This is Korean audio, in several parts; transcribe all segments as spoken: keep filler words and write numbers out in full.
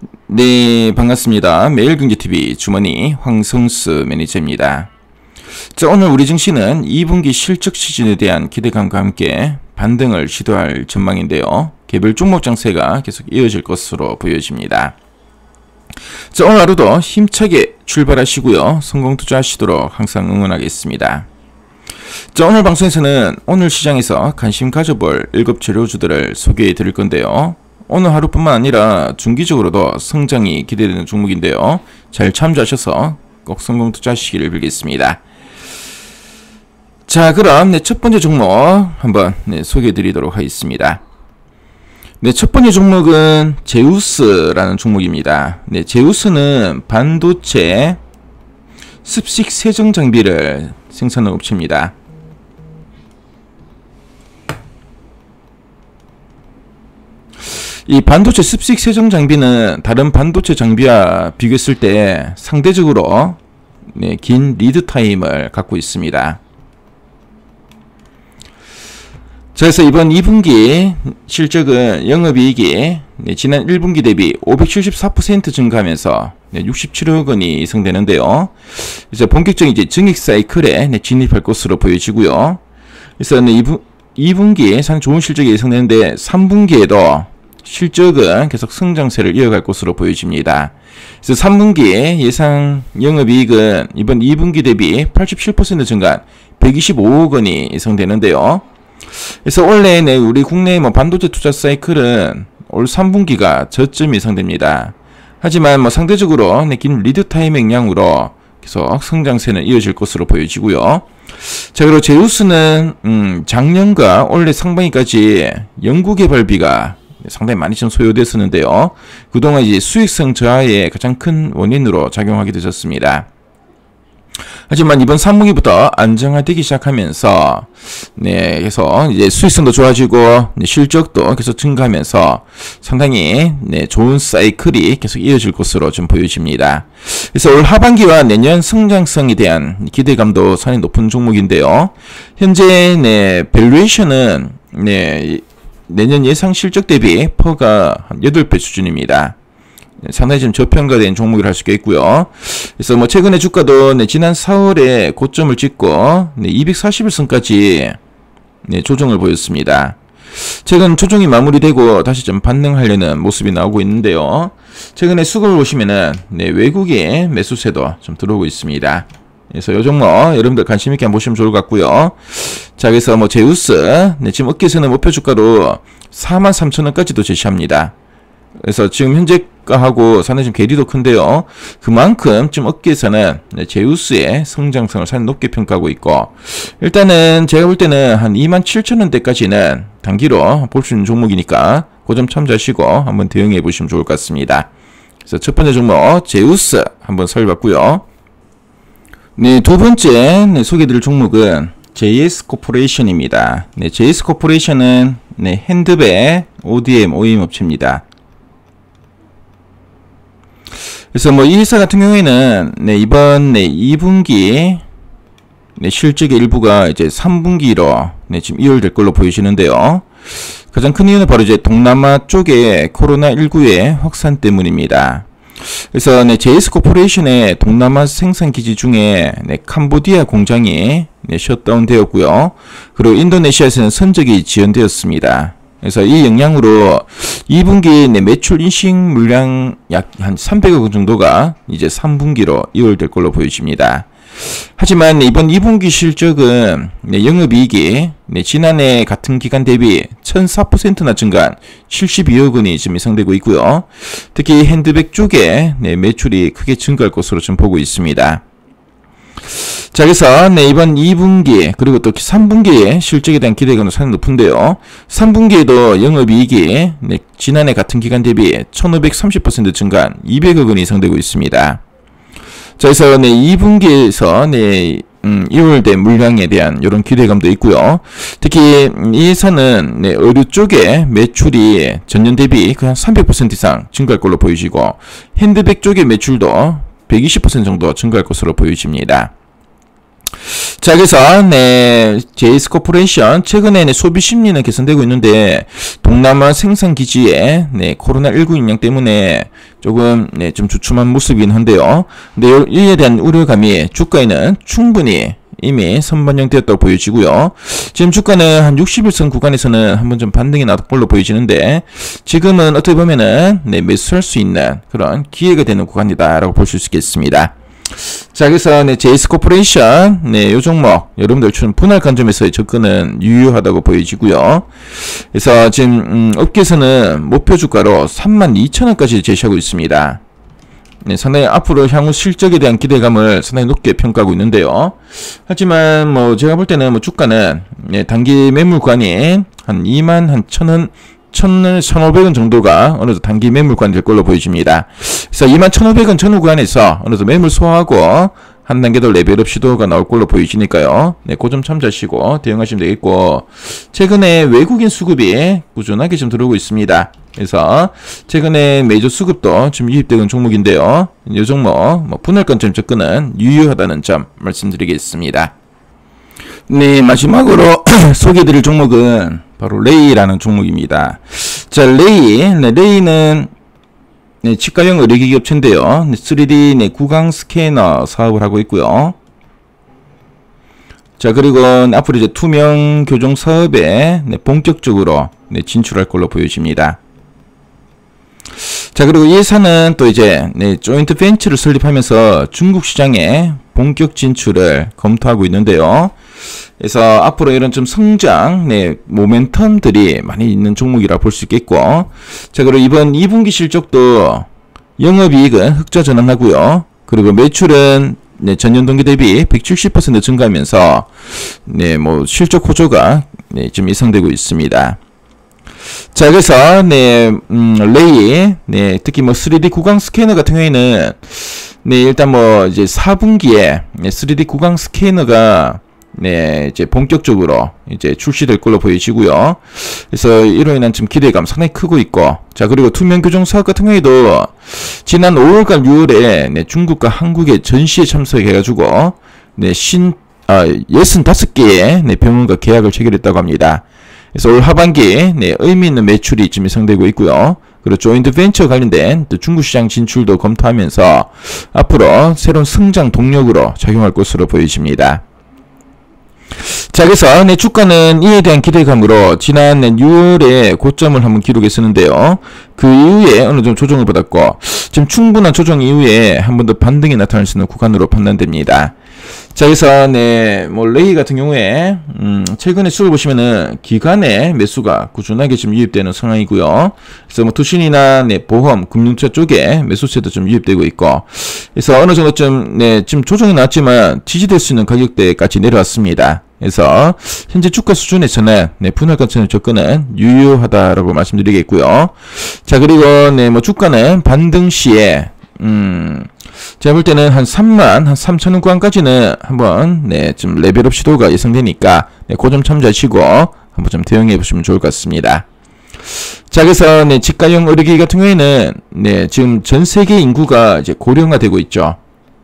네, 반갑습니다. 매일경제티비 주머니 황성수 매니저입니다. 자, 오늘 우리 증시는 이 분기 실적 시즌에 대한 기대감과 함께 반등을 시도할 전망인데요. 개별 종목 장세가 계속 이어질 것으로 보여집니다. 자, 오늘 하루도 힘차게 출발하시고요. 성공 투자하시도록 항상 응원하겠습니다. 자, 오늘 방송에서는 오늘 시장에서 관심 가져볼 일곱 재료주들을 소개해 드릴 건데요. 오늘 하루뿐만 아니라 중기적으로도 성장이 기대되는 종목인데요. 잘 참조하셔서 꼭 성공 투자하시기를 빌겠습니다. 자, 그럼 네, 첫 번째 종목 한번 네, 소개해 드리도록 하겠습니다. 네, 첫 번째 종목은 제우스라는 종목입니다. 네, 제우스는 반도체 습식 세정 장비를 생산하는 업체입니다. 이 반도체 습식 세정 장비는 다른 반도체 장비와 비교했을 때 상대적으로 네, 긴 리드 타임을 갖고 있습니다. 자, 그래서 이번 이 분기 실적은 영업이익이 네, 지난 일 분기 대비 오백칠십사 퍼센트 증가하면서 네, 육십칠억 원이 예상되는데요. 그래서 본격적인 이제 증액 사이클에 네, 진입할 것으로 보여지고요. 그래서 네, 이, 분, 이 분기에 상당히 좋은 실적이 예상되는데 삼 분기에도 실적은 계속 성장세를 이어갈 것으로 보여집니다. 그래서 삼 분기 예상 영업이익은 이번 이 분기 대비 팔십칠 퍼센트 증가한 백이십오억 원이 예상되는데요. 그래서 원래 네, 우리 국내 뭐 반도체 투자 사이클은 올 삼 분기가 저점 예상됩니다. 하지만 뭐 상대적으로 네, 긴 리드 타임 영향으로 계속 성장세는 이어질 것으로 보여지고요. 자, 그리고 제우스는 음, 작년과 올해 상반기까지 연구개발비가 상당히 많이 좀 소요됐었는데요. 그동안 이제 수익성 저하의 가장 큰 원인으로 작용하게 되셨습니다. 하지만 이번 삼 분기부터 안정화되기 시작하면서 네, 그래서 이제 수익성도 좋아지고 네, 실적도 계속 증가하면서 상당히 네, 좋은 사이클이 계속 이어질 것으로 좀 보여집니다. 그래서 올 하반기와 내년 성장성에 대한 기대감도 상당히 높은 종목인데요. 현재 네, 밸류에이션은 네, 내년 예상 실적 대비 퍼가 한 여덟 배 수준입니다. 상당히 좀 저평가된 종목이라 할 수가 있고요. 그래서 뭐 최근에 주가도 네, 지난 사월에 고점을 찍고 네, 이백사십 일선까지 네, 조정을 보였습니다. 최근 조정이 마무리되고 다시 좀 반등하려는 모습이 나오고 있는데요. 최근에 수급을 보시면은 네, 외국의 매수세도 좀 들어오고 있습니다. 그래서 이 종목 여러분들 관심 있게 한번 보시면 좋을 것 같고요. 자, 그래서 뭐 제우스 네, 지금 업계에서는 목표 주가로 사만 삼천 원까지도 제시합니다. 그래서 지금 현재가하고 상당히 좀 괴리도 큰데요. 그만큼 지금 업계에서는 네, 제우스의 성장성을 상당히 높게 평가하고 있고, 일단은 제가 볼 때는 한 이만 칠천 원대까지는 단기로 볼 수 있는 종목이니까 그 점 참조하시고 한번 대응해 보시면 좋을 것 같습니다. 그래서 첫 번째 종목 제우스 한번 살펴봤고요. 네, 두 번째 네, 소개드릴 종목은 제이에스 코퍼레이션입니다. 네, 제이에스 코퍼레이션은 네, 핸드백 오디엠 오이엠 업체입니다. 그래서 뭐 이 회사 같은 경우에는 네, 이번 네, 이 분기 네, 실적의 일부가 이제 삼 분기로 네, 지금 이월될 걸로 보이시는데요. 가장 큰 이유는 바로 이제 동남아 쪽의 코로나 십구의 확산 때문입니다. 그래서 네, 제이에스 코퍼레이션의 동남아 생산 기지 중에 네, 캄보디아 공장이 네, 셧다운 되었고요. 그리고 인도네시아에서는 선적이 지연되었습니다. 그래서 이 영향으로 이 분기 네, 매출 인식 물량 약 한 삼백억 원 정도가 이제 삼 분기로 이월될 걸로 보여집니다. 하지만 네, 이번 이 분기 실적은 네, 영업이익이 네, 지난해 같은 기간 대비 천사 퍼센트나 증가한 칠십이억 원이 지금 예상되고 있고요. 특히 핸드백 쪽에 네, 매출이 크게 증가할 것으로 좀 보고 있습니다. 자, 그래서 네, 이번 이 분기 그리고 또 삼 분기의 실적에 대한 기대감도 상당히 높은데요. 삼 분기에도 영업이익이 네, 지난해 같은 기간 대비 천오백삼십 퍼센트 증가한 이백억 원이 예상되고 있습니다. 자, 그래서 네, 이 분기에서 네, 음, 이월된 물량에 대한 이런 기대감도 있고요. 특히 이 회사는 네, 의류 쪽에 매출이 전년 대비 그냥 삼백 퍼센트 이상 증가할 걸로 보이시고, 핸드백 쪽의 매출도 백이십 퍼센트 정도 증가할 것으로 보여집니다. 자, 그래서, 네, 제이에스 코퍼레이션, 최근에 네, 소비 심리는 개선되고 있는데, 동남아 생산 기지에, 네, 코로나십구 영향 때문에 조금, 네, 좀 주춤한 모습이긴 한데요. 근데 이에 대한 우려감이 주가에는 충분히 이미 선반영되었다고 보여지고요. 지금 주가는 한 육십 일선 구간에서는 한번 좀 반등이 나올 걸로 보여지는데, 지금은 어떻게 보면은, 네, 매수할 수 있는 그런 기회가 되는 구간이다라고 볼 수 있겠습니다. 자, 그래서 네, 제이에스 코퍼레이션, 네, 요 종목 여러분들 좀 분할 관점에서의 접근은 유효하다고 보여지고요. 그래서 지금 음, 업계에서는 목표 주가로 삼만 이천 원까지 제시하고 있습니다. 네, 상당히 앞으로 향후 실적에 대한 기대감을 상당히 높게 평가하고 있는데요. 하지만 뭐 제가 볼 때는 뭐 주가는 네, 단기 매물 구간이 한 이만 한 천 원 천오백 원 정도가 어느 정도 단기 매물관 될 걸로 보여집니다. 그래서 이만 천오백 원 전후 구간에서 어느 정도 매물 소화하고 한 단계 더 레벨업 시도가 나올 걸로 보이시니까요. 네, 그 점 참조하시고 대응하시면 되겠고, 최근에 외국인 수급이 꾸준하게 좀 들어오고 있습니다. 그래서 최근에 메이저 수급도 좀 유입되는 종목인데요. 이 종목 뭐 분할 관점 접근은 유효하다는 점 말씀드리겠습니다. 네, 마지막으로 소개해드릴 종목은 바로 레이라는 종목입니다. 자, 레이, 네, 레이는 네, 치과형 의료기기 업체인데요. 네, 쓰리디 네, 구강 스캐너 사업을 하고 있고요. 자, 그리고 앞으로 이제 투명 교정 사업에 네, 본격적으로 네, 진출할 걸로 보여집니다. 자, 그리고 이 회사는 또 이제 네, 조인트 벤처를 설립하면서 중국 시장에 본격 진출을 검토하고 있는데요. 그래서 앞으로 이런 좀 성장, 네, 모멘텀들이 많이 있는 종목이라 볼 수 있겠고, 자, 그리고 이번 이 분기 실적도 영업이익은 흑자 전환하고요. 그리고 매출은 네, 전년 동기 대비 백칠십 퍼센트 증가하면서 네, 뭐 실적 호조가 네, 좀 예상되고 있습니다. 자, 그래서 네, 음, 레이, 네, 특히 뭐 쓰리디 구강 스캐너 같은 경우에는 네, 일단 뭐 이제 사 분기에 네, 쓰리디 구강 스캐너가 네, 이제 본격적으로 이제 출시될 걸로 보여지고요. 그래서 이로 인한 좀 기대감 상당히 크고 있고, 자, 그리고 투명 교정 사업 같은 경우에도 지난 오월과 유월에 네, 중국과 한국의 전시에 참석해가지고 네, 신 아, 육십오 개의 네, 병원과 계약을 체결했다고 합니다. 그래서 올 하반기 네, 의미 있는 매출이 지금 예상되고 있고요. 그리고 조인트 벤처 관련된 또 중국 시장 진출도 검토하면서 앞으로 새로운 성장 동력으로 작용할 것으로 보여집니다. 자, 그래서 네, 주가는 이에 대한 기대감으로 지난 네, 유월에 고점을 한번 기록했었는데요. 그 이후에 어느 정도 조정을 받았고, 지금 충분한 조정 이후에 한 번 더 반등이 나타날 수 있는 구간으로 판단됩니다. 자, 그래서 네, 뭐 레이 같은 경우에 음, 최근에 수를 보시면은 기관의 매수가 꾸준하게 좀 유입되는 상황이고요. 그래서 뭐 투신이나 네, 보험, 금융차 쪽에 매수세도 좀 유입되고 있고, 그래서 어느 정도 좀 네, 지금 조정이 나왔지만 지지될 수 있는 가격대까지 내려왔습니다. 그래서 현재 주가 수준에서는 네, 분할 관점의 접근은 유효하다라고 말씀드리겠고요. 자, 그리고 네, 뭐 주가는 반등 시에 음, 제가 볼 때는 한 삼만, 한 삼천 원 구간까지는 한번, 네, 좀 레벨업 시도가 예상되니까, 네, 그 점 참조하시고, 한번 좀 대응해 보시면 좋을 것 같습니다. 자, 그래서, 네, 치과용 의료기기 같은 경우에는, 네, 지금 전 세계 인구가 이제 고령화되고 있죠.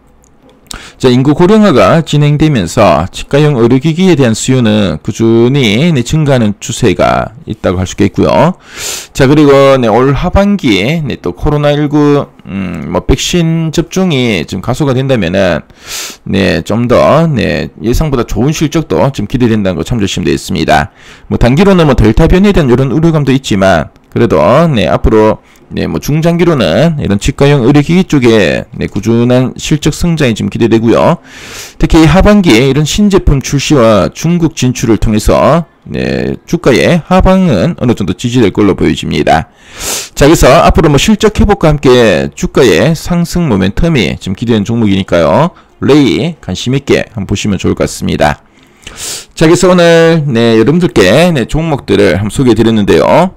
자, 인구 고령화가 진행되면서 치과용 의료기기에 대한 수요는 꾸준히 네, 증가하는 추세가 있다고 할 수 있겠고요. 자, 그리고 네, 올 하반기에 네, 또 코로나십구 음, 뭐 백신 접종이 좀 가속화 된다면은 네, 좀 더 네, 예상보다 좋은 실적도 좀 기대된다는 거 참조하시면 되겠습니다. 뭐 단기로는 뭐 델타 변이에 대한 이런 우려감도 있지만 그래도 네, 앞으로 네, 뭐 중장기로는 이런 치과용 의료기기 쪽에 네, 꾸준한 실적 성장이 좀 기대되고요. 특히 하반기에 이런 신제품 출시와 중국 진출을 통해서 네, 주가의 하방은 어느 정도 지지될 걸로 보여집니다. 자, 그래서 앞으로 뭐 실적 회복과 함께 주가의 상승 모멘텀이 좀 기대되는 종목이니까요. 레이 관심 있게 한번 보시면 좋을 것 같습니다. 자, 그래서 오늘 네, 여러분들께 네, 종목들을 한번 소개해 드렸는데요.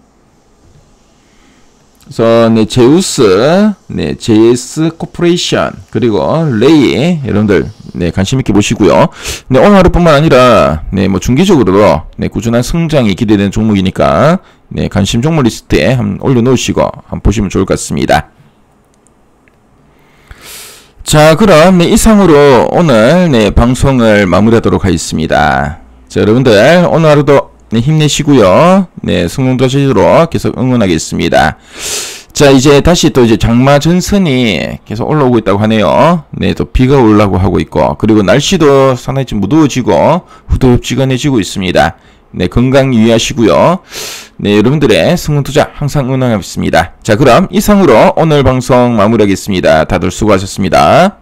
그래서 네, 제우스, 네, 제이에스 코퍼레이션, 그리고 레이 여러분들 네, 관심 있게 보시고요. 네, 오늘 하루뿐만 아니라 네, 뭐 중기적으로도 네, 꾸준한 성장이 기대되는 종목이니까 네, 관심 종목 리스트에 한번 올려 놓으시고 한번 보시면 좋을 것 같습니다. 자, 그럼 네, 이상으로 오늘 네, 방송을 마무리하도록 하겠습니다. 자, 여러분들 오늘 하루도 네, 힘내시고요. 네, 성공 되시도록 계속 응원하겠습니다. 자, 이제 다시 또 이제 장마 전선이 계속 올라오고 있다고 하네요. 네, 또 비가 오려고 하고 있고, 그리고 날씨도 상당히 좀 무더워지고 후덥지근해지고 있습니다. 네, 건강 유의하시고요. 네, 여러분들의 성공 투자 항상 응원하겠습니다. 자, 그럼 이상으로 오늘 방송 마무리하겠습니다. 다들 수고하셨습니다.